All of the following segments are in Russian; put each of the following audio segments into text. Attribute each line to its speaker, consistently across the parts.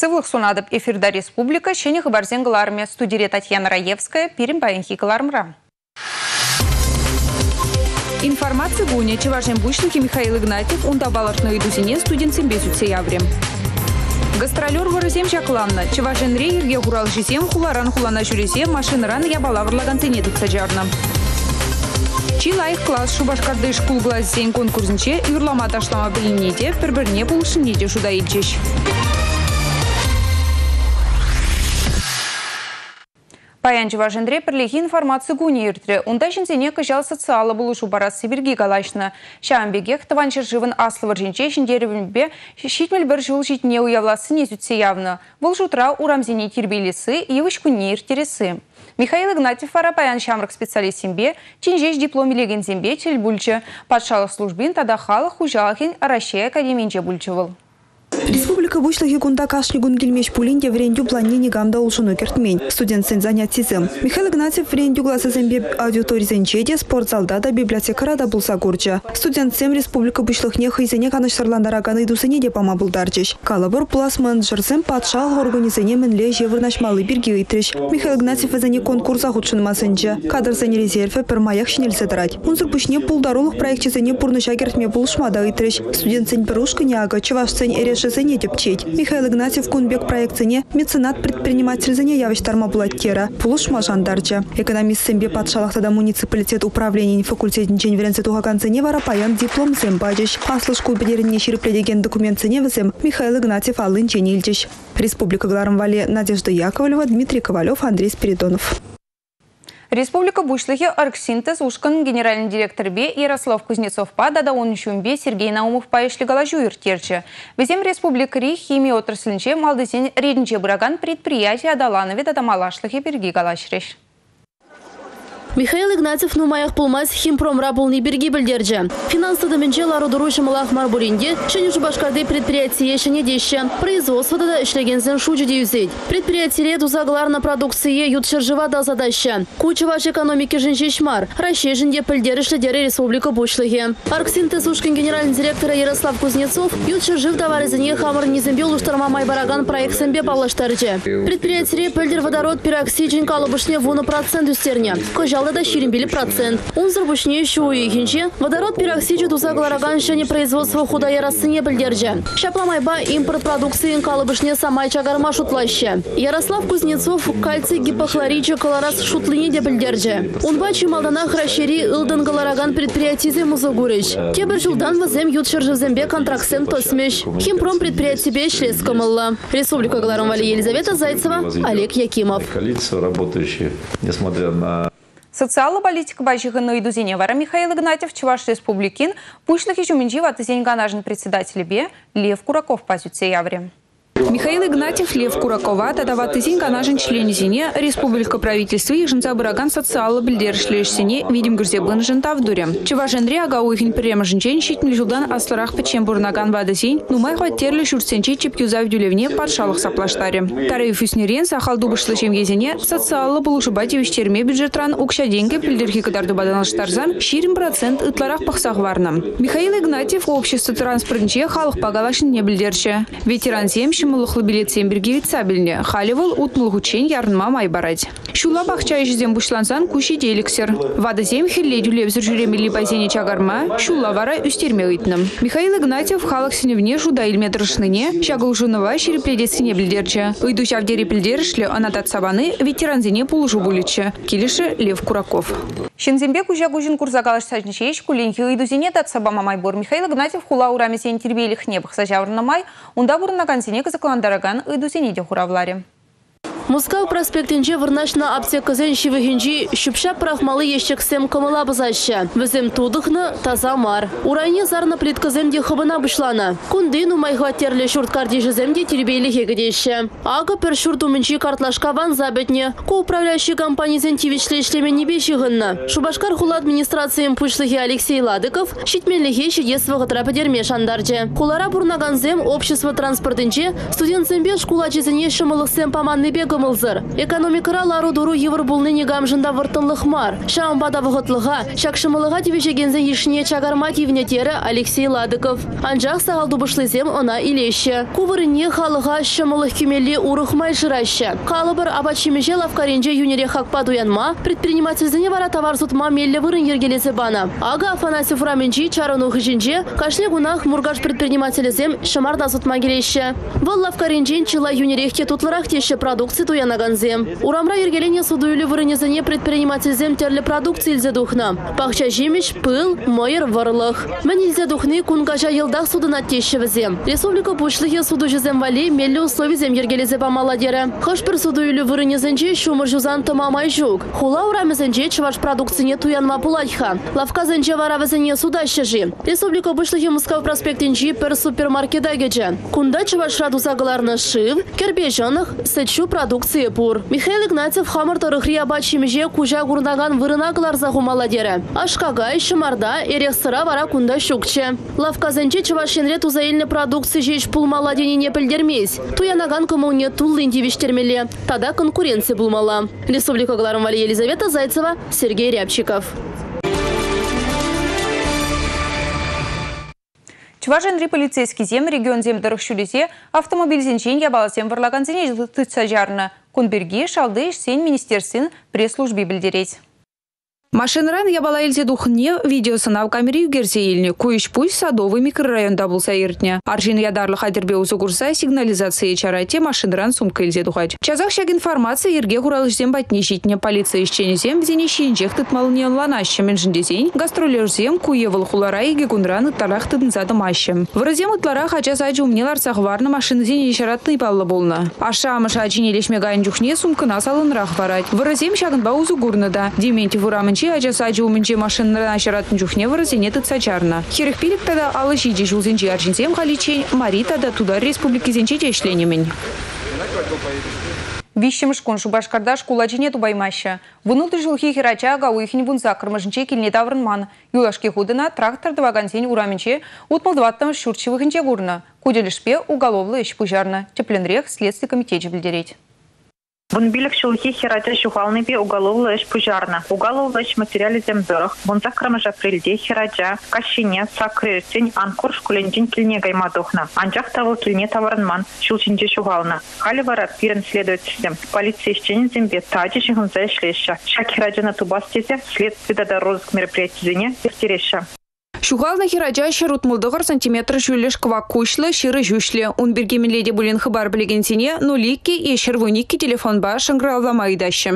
Speaker 1: Сывлых сунадып эфирда республика, шене хабарзен галарме студия Татьяна Раевская, пирим баянхи галармра. Информация гуня, чеважен бучники Михаил Игнатьев, он добавил идузине студентам без уцеяврем. Гастролер ворозем жакланна, чеважен рейер егурал жизем, хуларан хулана жюрезе, машинран ябалаврлаган тенедут саджарна. Чилайх класс шубашкарды шкул глаз зень конкурсынче юрлама ташлама білінеде, бір-бірне бұлшынеде жудайылчеш. Паянчы важендре пірлігі информацию гуне иртре. Унда жінзене кажал социалы бұлышу барас Сибирги галашна. Шаамбегех таванчыр живын аслывыр жінче жіндерівінбе шитмел бір жыл житне уявласы не зүтсе явны. Бұл жутра урамзене тербейлесі, евыш күнне иртересі. Михаил Игнатьев вара паян шамрак специалист зембе, чинжеш диплом илеген зембе чел бульче. Патшалық службин тада халық хужалхин Арашей академинче бульчевыл.
Speaker 2: Республика бушлахи кунда кашлигун гильмеш пулинде врендю планини гамда улшуну кертмень. Студент сен занятизм. Михаил Игнатьев врендю глаза зембе аудитории зенчеде спортзалда да библиотекара да булса гурча. Студент сем республика бушлахне хайзене канаштарландараганы идусыне де пама булдарчеш. Калабыр плас менеджерсем патшал организене менле жевырнашмалы бирги итреш. Михаил Игнатьев зене конкурса худшынмасынча. Кадр зене резерве пермаях шинельсе тарать. Унзыр пушне пулдарулых проекте зене пурныша кертме булшмада итреш. Студент сен перушка няга, чеваш сен эреш зене депчеть. Михаил Игнатьев кунбек проекцине меценат предприниматель зене явиштарма булаттера. Пулушма жандарча. Экономист сембе патшалахтада муниципалитет управления факультетин ченверенце тугаканцене вара паян диплом зембадиш. Аслышку бедерне ширипледеген документ ценевесем Михаил Игнатьев алын ченильчиш. Республика Гларамвале Надежда Яковлева, Дмитрий Ковалев, Андрей Спиридонов.
Speaker 1: Республика Бушлахи Арксинтез ушкан генеральный директор Б Ярослав Кузнецов дада он Б Сергей Наумов паишли галажу иртерче. Везем республика Ри химия отраслинче малдызен рединче браган предприятия Адаланове да Малашлахи берги галашреш.
Speaker 3: Михаил Игнатьев нумаях пулмаз химпромра полный берги бельдерджи. Финансы доменче ларудуруши малах марбуринде, шеню шубашкарды предприятие шенедеще. Производство да ишлегензен шуджи деюзеть. Предприятие дузаглар на продукции ютшержива да задаща. Куча ваш экономики женщишмар. Расщеженде пельдеры шледеры республика Бушлахи. Арксинтез ушкин генеральный директор Ярослав Кузнецов ютшержив товаризене хамар низембел уштарма майбараган проект сембе палаштарджи. Предприятие пельдер водород пероксиджин калубышне вуна процент устерня. Да щиримбили процент. Он зарбушнее шуи хинче. Водород пероксиджи дузаглараган шене производство худая рассыне бельдерджи. Шапламайба импорт продукции калыбышне самай чагарма шутлаще. Ярослав Кузнецов кальций гипохлорича колорас шутлине де бельдерджи. Он бачи малданах расшири илден галараган предприятизе музагурич. Тебер жылдан вазем ютшержи зембе контраксен тосмеш. Химпром предприятие шлескомалла. Республика Галарамвали Елизавета Зайцева, Олег Якимов.
Speaker 4: Количество работающих, несмотря на
Speaker 1: социальная политика бачига на идузине вара Михаил Игнатьев, Чуваш республикин, пушлахи жуминджива атызень ганажен председатель Бе Лев Кураков пазюце явре. Михаил Игнатьев, Лев Куракова, тадават изень канажен член зине республика правительства и жінца бураган социалы білдерішлеш сене видим гүрзебын жінта в дуре. Чувашенре агау ихин према жінчен щитмел жылдан асларах печен бурнаган вады зень, нумай хваттерлі шурсенче чепкюза в дюлевне подшалых саплаштаре. Тариф үснерен сахал дубышлышем езене социалы булушыбати виштерме бюджетран укша деньги пілдерхи кадарду баданыштарзан ширим процент ытларах пахсах варна. Михаил Игнатьев общество транспортнче халық пагалашын не білдерче. Ветеран земщим мулыхлы билет семберге витсабельне. Халивал утмулгучен ярнма майбарать. Шула бахча жезем бушлансан куши деликсер. Вада зем хилле дюлевзір жүремели базене чагарма, шула вара үстерме ыйтным. Михаил Игнатьев халық сеневне жуда илметрышныне, шагыл жунова шерепледесіне білдерче. Ыйду шавдері білдерішлі анатат сабаны ветеранзене пулжу буличе. Келіші Лев Кураков. Шензембе кужа гужин курзагалаш сажничеч кулинки ыйдузене тат сабама майбор. Михаил Игнатьев хула урамесен тербейлих небых сажаврна май, унда бурнагансене закландараган ыйдузене де хуравларе.
Speaker 3: Москва проспектинче вырнашна аптека зенщивы хинчи щупша прахмалы ещексем камыла базаща. Везем тудыхна таза мар. Урайне зарна плитка земде хабына бышлана. Кундину майхватерле шурт кардижи земде теребейли хегадеща. Ага пер шурт уменчи картлашка ван забетне. Ко управляющий компании зентивичле ишлеме небещи гынна. Шубашкар хула администрациям пушлыхи Алексей Ладыков щитмеллихе щедесвага трапедерме шандарче. Хулара бурнаган зем общество транспортинче студент зембе шкула чизене шамылых сем паманны бег кымылзыр. Экономикара лару дуру Европулны негамжында выртынлық мар. Шамбада вғытлыға, шакшымылыға тевешегензен ешіне чагарма тевнетері Алексей Ладыков. Анжақ сағалду бұшлызем она илеші. Кувырыне халыға шымылық кемелі урықмай жыращы. Қалыбыр абачимеже лавкаренже юнере хакпа дуянма, предпринимательзіне вара товар сутма мелле вырын ергелесі бана. Ага Афанасьев раменчи чарону хыжинже, кашле гунах мургаш предпринимателезем шымарда сутма келеші. Вал лавкаренжен чила юнерехте тутлырах теші продукции туянаганзем. Урамра ергелене судуюлі вырынезіне предпринимательзем терлі продукции илзе духна. Пахча жемеш, пыл, мойыр, варлых. Мен илзе духны кунгажа елдах судына тешевізем. Республика пушлығы суду жезем вали мелле условизем ергелезе бамаладері. Хышпыр судуюлі вырынезінже шумыр жузан тымамай жук. Хула урамезінже чываш продукцияне туянма пулайха. Лавказінже варавызіне судащыжи. Республика пушлығы Мускав проспектінжи пір супермаркеда геджен. Кунда чываш радузагыларны шив, кербежаных, сычу продукции пур. Михаил Игнатьев хамыр тарыхри абачимеже кужа гурнаган вырынагылар загумаладері. Ашкагай, шымарда, эрех сыра вара кунда шукче. Лавказінже чывашенре тузаильны продукции жеч пулмала денене пілдермейс. Туянаган коммуне туллын девиштермеле. Тада конкуренция булмала. Республика Гларамвали Елизавета Зайцева, Сергей Рябчиков.
Speaker 1: Чувашенри полицейский зем регион земдырых шүлесе автомобиль зенчен ябаласем вырлаган зене тытса жарны. Кунберги шалды сен министерствен пресс-службе білдереть. Машинран ябала елзе духне видеосынав камере югерсе еліне. Көйш пусть садовый микрорайонда болса ертне. Аржин ядарлы хадербе узы курса сигнализация чарате машинран сумка елзе духать. Чазах шаг информация ерге хуралышзем батне житне полиция исченезем взене щенчех тытмалыне ланащем инжендезень. Гастролерзем куевал хулара и гегунран ыттарах тыдынзады мащем. Вырызем ытларах ача саджи умнелар сахварны машины зене ешаратны паллы болна. Аша амыша ачинелешме гайын жухне сумкына салынрах варать. Вырызем шагынба узы гурныда. Дементьев урамынчи ача саджи умынче машинына ачаратын жухне вырызене тытса чарна. Херехпилик тада алы жиди жулзенче аржинзем халичень, мари тада туда республики зенче тешленемен. Вищем шкон Шубашкарда школа жине тубаймаща. Вынуты жылхи херача гауихин вунза кырмыжынче килне таврынман. Юлашки худына трактор двагансень ураменче утмалдваттым шурчевыхынче гурна. Куделишпе уголовлы иш пужарна. Тепленрех следствие комитет білдерет.
Speaker 5: Бунбилек шулхи херача шухалны бе уголовлы иш пужарна. Уголовлы иш материали земдырых. Вунза кырмыжа прильде херача кашине сакрырсень анкур шкуленчен килне гаймадухна. Анчах тавыл килне таврынман шулчинче шухална. Халивара пирен следует систем. Полиция исченен зембе таджи шихунза ишлеща. Шак херача на тубастезе следствие дада розыск мероприятий истереша.
Speaker 1: Шухална херача шарут мулдығыр сантиметр жүлеш квак кушлы ширы жүшлі. Он бергемеледе булен хыбар білегенсене нуликки и шервуникки телефон ба шыңғыралдамайдашы.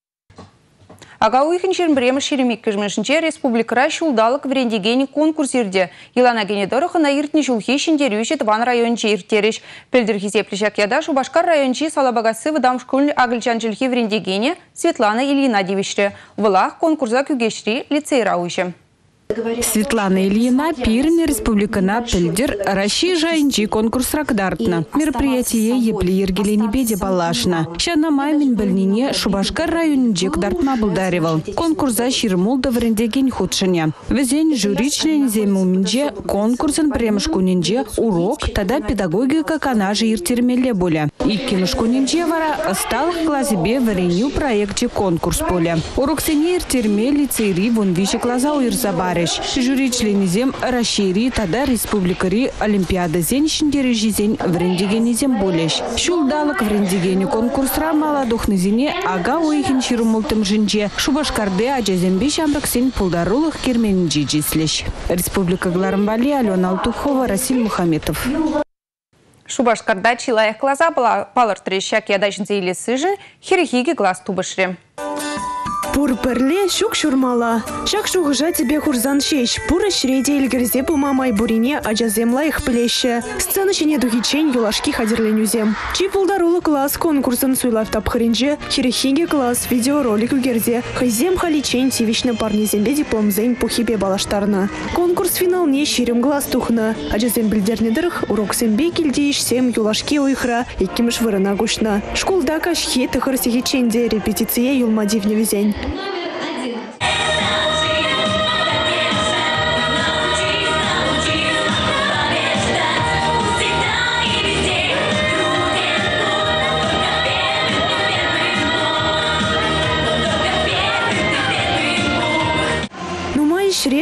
Speaker 1: Ага уйхын шермбремі шеремек кіжмешінче республикара шулдалық врендегені конкурсерде. Елана генедорығы на иртні жулхи шендерюші Тван районче иртереш. Пелдерхизе плешак яда Шубашкар районче салабагасы выдам школьный агыльчан жилхи врендегені Светлана Ильина девишре. Вылах конкурса күгешри лицей рауйші.
Speaker 6: Светлана Ильина, Пирин, Республикана, Пельдер, Раши, Жайнчи, конкурс Ракдартна. Мероприятие Епли Ергелени Беде Балашна. Щана Маймин Бельнине, Шубашкар район Джек Дартма Булдаревал. Конкурс за Ширмулда в Рендегень Худшиня. Везень жюри член Земул Минже, конкурсен премшку Нинже, урок, тогда педагогика канажи Иртермеле Боля. И кинушку Нинже вара стал в классе Б в Реню проекте конкурс Поля. Урок сене Иртермеле Цейри вон вичи клаза Уирзабаре. Жюри членизем расшири тада республикари олимпиада зен шиндережизен в рендигенизем болеш. Шулдалык в рендигене конкурсра маладухнызине ага уихин ширумултым жинже Шубашкарде аджазембе шамраксен пулдарулых керменинжи жислеш. Республика Гларамвали, Алена Алтухова, Расиль Мухаметов.
Speaker 1: Шубашкарда чилаях глаза палар трещак ядачын зейле сыжын херехиги глаз тубышре.
Speaker 7: Пур-перле шук шурмала. Шак шугыжа тебе хурзан шеш. Пура шреде илгерзе мамай бурине аджаземла их плеще. Сцена чене духичень юлашки хадерленюзем. Чи пулдарулы класс конкурсын суйлав тапхыринже. Хирехиге класс видеоролик илгерзе. Хайзем халичень тивичны парнезембе дипломзень пухибе балаштарна. Конкурс финал не ширим глаз тухна. Аджазем билдернедырых урок сембе килдейш сем юлашки уйхра. Икимыш вырына гушна. Школда кашхи тахырсихиченде репетиция юлмадивне везень.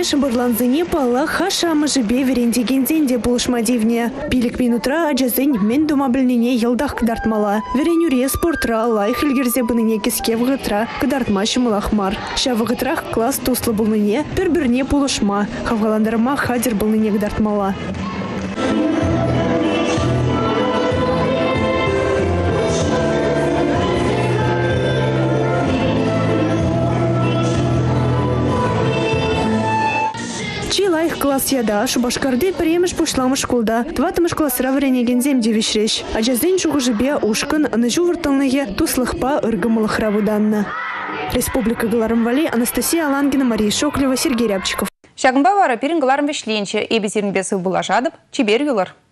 Speaker 7: шабырланзыне пала хашамы жібе верендегензенде булышмадивне. Билік минутра ажазын мен думабілнене елдақ кдартмала. Веренюре спортра лайх илгерзе бұныне кеске вғытра кдартма шымылахмар. Ша вғытрах класс туслы бұлныне бір-бірне булышма. Хавгаландарма хадер бұлныне кдартмала. Лайх класс яда, шубашкарды премеш пушламыш кулда. Тватымыш классра вренегензем девишреш. Ажазден шугужебе ушкан нажу вартылныге туслыхпа ыргымылыхра буданна. Республика Галарымвали, Анастасия Алангина, Мария Шоклева, Сергей Рябчиков.
Speaker 1: Шагымба вара пирин галарым вешленче, эбезерін бесі бұлажадып, чебер юлар.